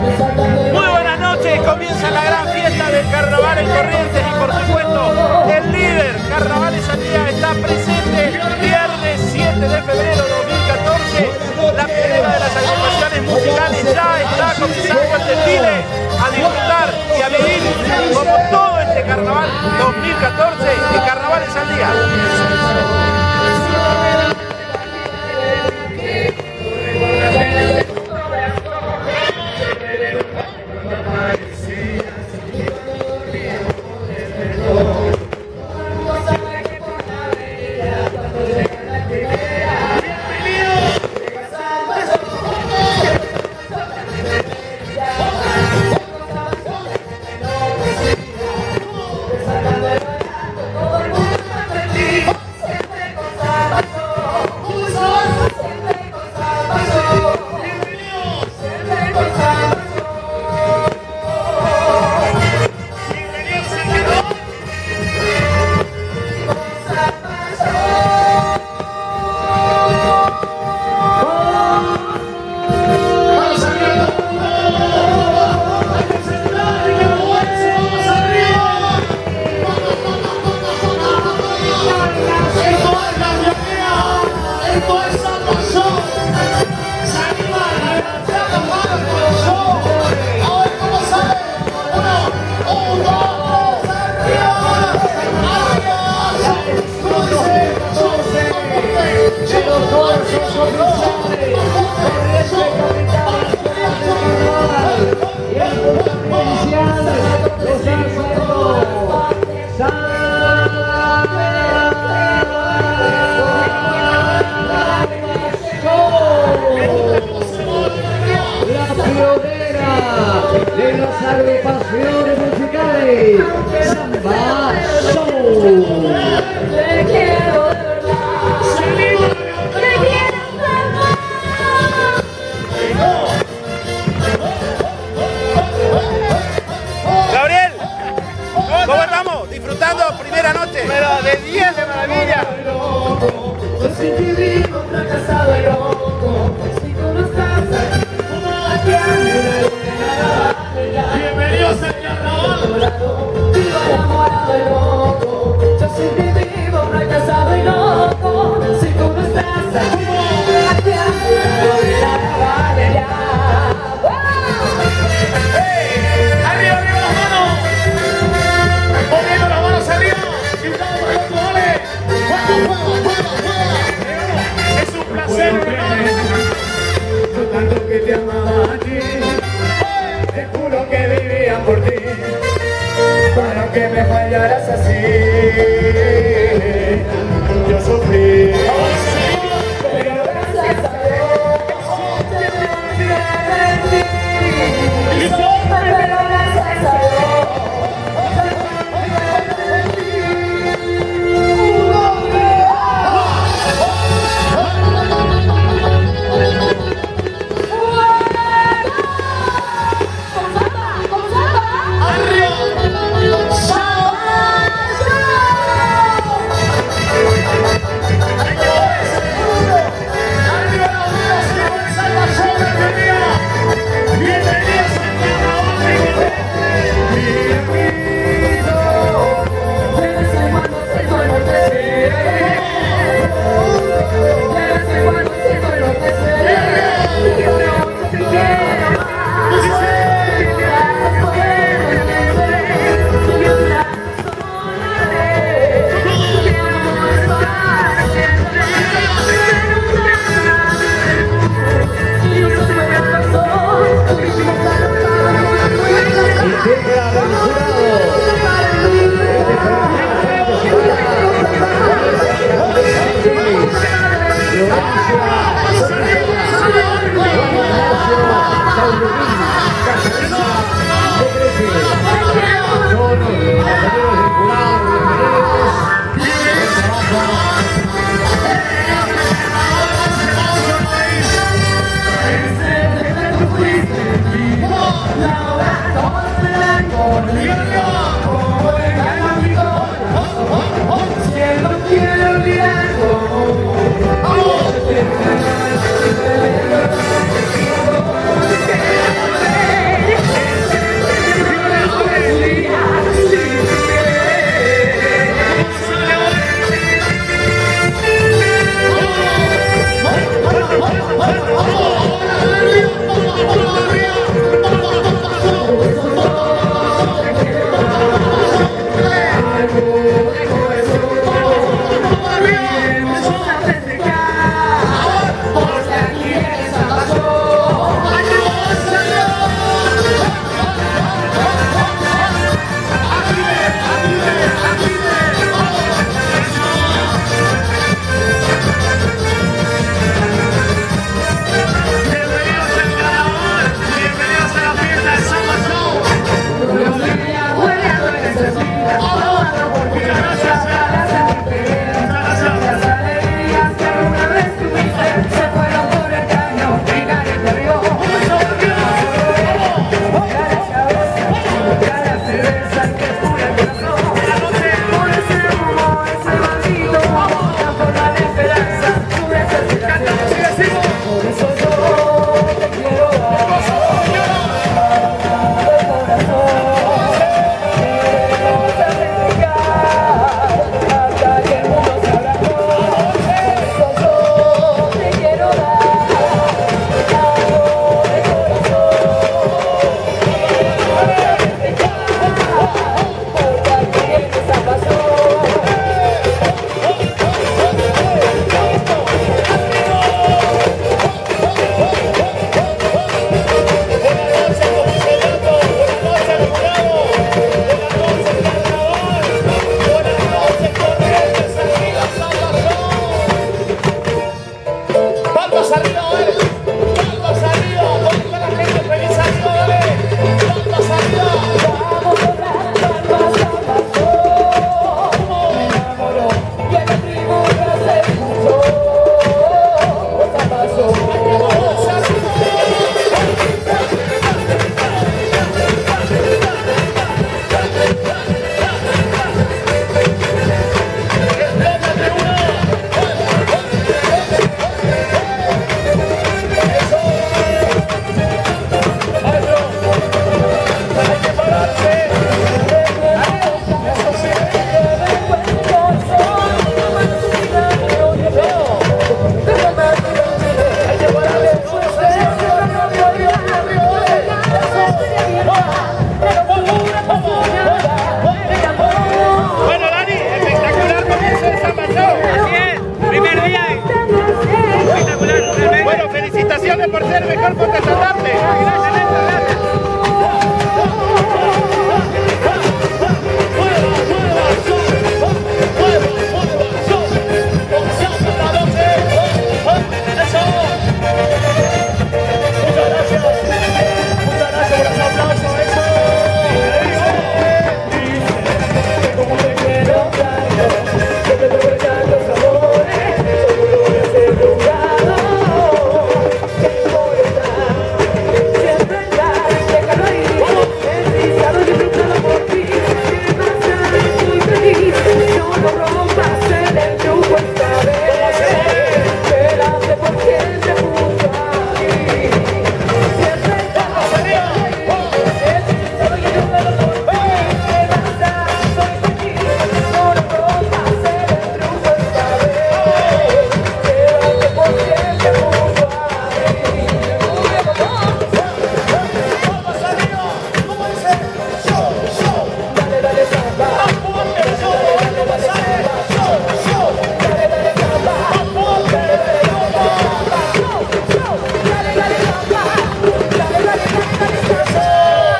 Muy buenas noches, comienza la gran fiesta del carnaval en Corrientes y por supuesto el líder Carnavales al Día está presente viernes 7 de febrero de 2014. La primera de las agrupaciones musicales ya está comenzando el desfile a disfrutar y a vivir como todo este carnaval 2014 de Carnavales al Día. De las agrupaciones musicales, Samba Show. Te quiero de verdad. Te quiero Gabriel, ¿cómo estamos? ¿Disfrutando primera noche? Pero de 10 de maravilla. Bienvenidos al carnaval. Vivo enamorado y loco. Yo siempre vivo fracasado y loco. Si tú no estás aquí, aquí arriba, arriba las manos. Poniendo las manos arriba. Y un lado para el otro, dale. Juega. Es un placer, yo tanto que te amaba a ti. Te juro que vivía por ti, para que me fallaras así. Yo sufrí, pero gracias a Dios te olvidé de ti. Pero gracias a Dios te olvidé de ti. La hora, todo el